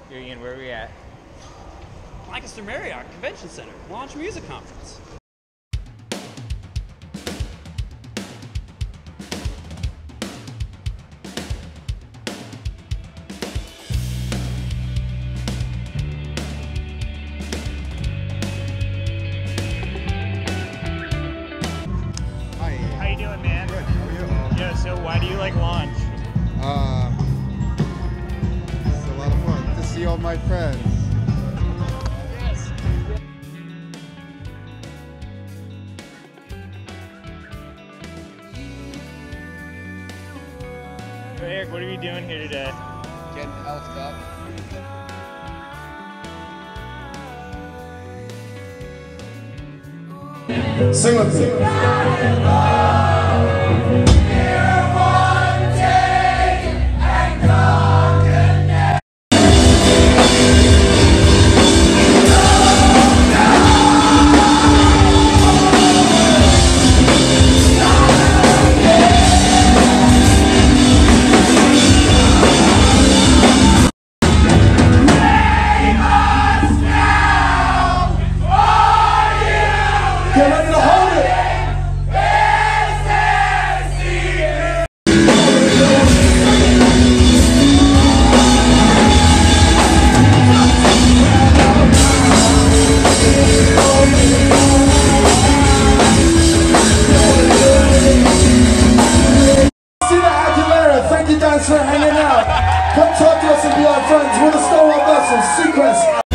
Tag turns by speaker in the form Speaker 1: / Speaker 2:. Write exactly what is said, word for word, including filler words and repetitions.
Speaker 1: Here, Ian, where are we at?
Speaker 2: Lancaster Marriott Convention Center, Launch Music Conference.
Speaker 3: Hi.
Speaker 1: How you doing, man?
Speaker 3: Good. How are you?
Speaker 1: Yeah, so why do you like launch?
Speaker 3: Uh, it's a lot of fun to see all my friends.
Speaker 2: Yes.
Speaker 1: So, Eric, what are we doing here today?
Speaker 4: Getting elfed up.
Speaker 3: Sing with me. Get ready to hold it! Thank you guys for hanging out. Come talk to us and be our friends. We're the Stonewall Vessels, Seacrest.